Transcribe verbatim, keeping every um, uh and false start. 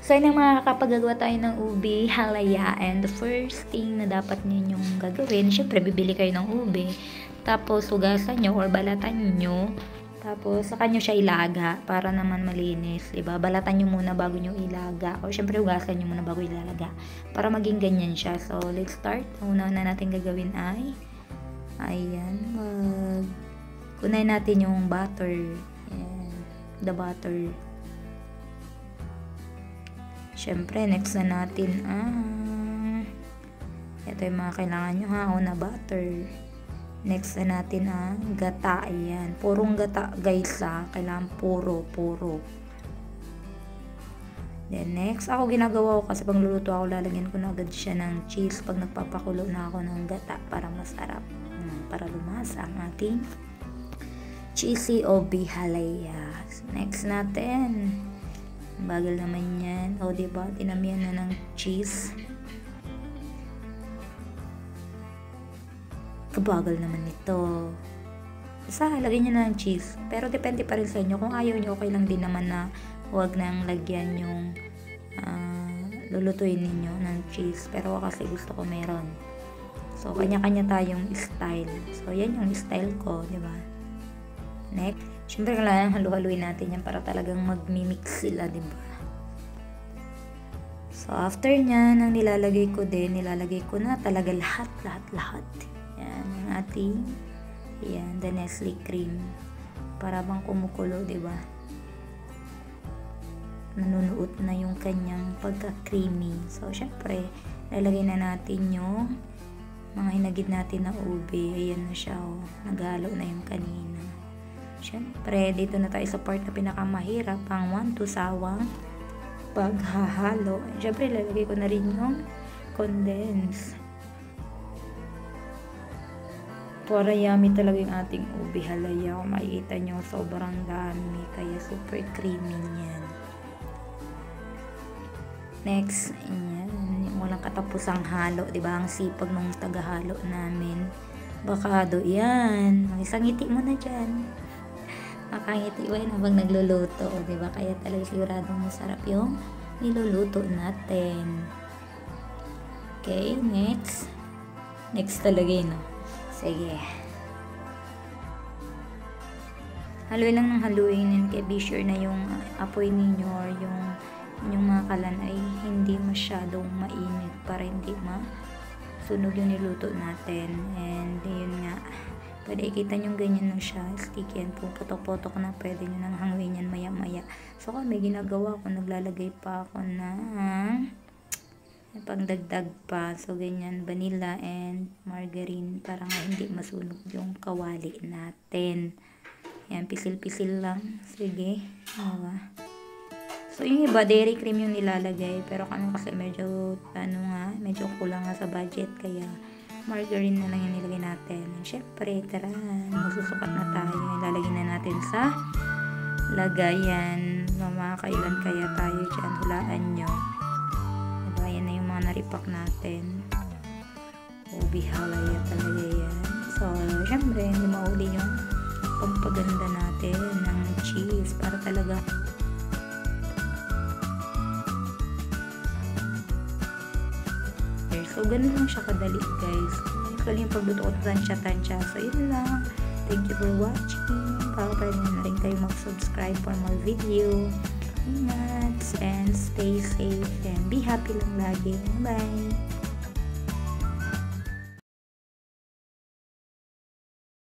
So, yun ang mga kapag gagawa tayo ng ube halaya. And the first thing na dapat ninyong gagawin, syempre bibili kayo ng ube. Tapos, hugasan nyo or balatan nyo. Tapos, saka nyo siya ilaga para naman malinis. Diba? Balatan nyo muna bago nyo ilaga. O, syempre, hugasan nyo muna bago ilaga. Para maging ganyan siya. So, let's start. Ang una na natin gagawin ay, ayan, mag, unahin natin yung butter. Ayan, the butter. Syempre, next na natin ang, ito yung mga kailangan nyo ha, una butter. Next na natin ang gata, ayan. Purong gata guys ha, kailangan puro, puro. Then next, ako ginagawa ko kasi pag luluto ako, lalagyan ko na agad siya ng cheese pag nagpapakulo na ako ng gata para masarap. Hmm, para lumasa ang ating cheesy ube halaya. Next natin, bagal naman yan. O, diba? Tinamihan na ng cheese. Kabagal naman ito. Basta, lagyan nyo na ng cheese. Pero, depende pa rin sa inyo. Kung ayaw nyo, okay lang din naman na huwag nang lagyan yung uh, lulutuin ninyo ng cheese. Pero, kasi gusto ko meron. So, kanya-kanya tayong style. So, yan yung style ko, diba? Next. Siyempre, kailangan halu-haluin natin yan para talagang mag-mimix sila, diba? So, after nyan, ang nilalagay ko din, nilalagay ko na talaga lahat, lahat, lahat. Yan, ang ating, yan, the Nestle cream. Para bang kumukulo, diba? Nanunuot na yung kanyang pagka-creamy. So, syempre, lalagay na natin yung mga hinagid natin na ube. Ayan na siya, oh. Naghalo na yung kanina. Siyempre, dito na tayo sa part na pinakamahirap, ang one to sawang paghahalo. Siyempre, lalagay ko na rin yung condense. Para yummy talaga yung ating ube halaya. Kung makikita nyo, sobrang dami. Kaya super creamy niyan. Next, yan. Yung walang katapusang halo. Diba? Ang sipag ng tagahalo namin. Bakado, yan. Isang ngiti mo na dyan. Makangiti ko yun habang nagluluto, diba? Kaya talaga siguradong masarap yung niluluto natin. Okay, next. Next talaga yun, no? Sige. Haluin lang ng haluin yun, kaya be sure na yung apoy ninyo or yung, yung mga kalan ay hindi masyadong mainit para hindi masunog yung niluto natin. And yun nga, pwede ikita nyo ganyan na siya, sticky yan po, potok-potok na, pwede nyo nang hanguin yan maya-maya. So kami, ginagawa ko, naglalagay pa ako ng pangdagdag pa. So ganyan, vanilla and margarine para nga hindi masunog yung kawali natin. Yan, pisil-pisil lang. Sige, diba? So yung iba, dairy cream yung nilalagay, pero kami kasi medyo, ano nga, medyo kulang nga sa budget, kaya margarine na lang yung nilagay natin. Siyempre, tara, magsusukat na tayo. Ilalagay na natin sa lagayan. Mamakailan kaya tayo dyan. Hulaan nyo. Diba, yan na yung mga naripak natin. Ube halaya talaga yan. So, siyempre, hindi mauli yung pampaganda natin ng cheese para talaga so ganun lang siya kadali guys. Actually yung pagluto ko tansya-tansya. So yun lang, thank you for watching. Baka pwede na rin kayo mag-subscribe for more video. Ingat and stay safe and be happy lang lagi. Bye!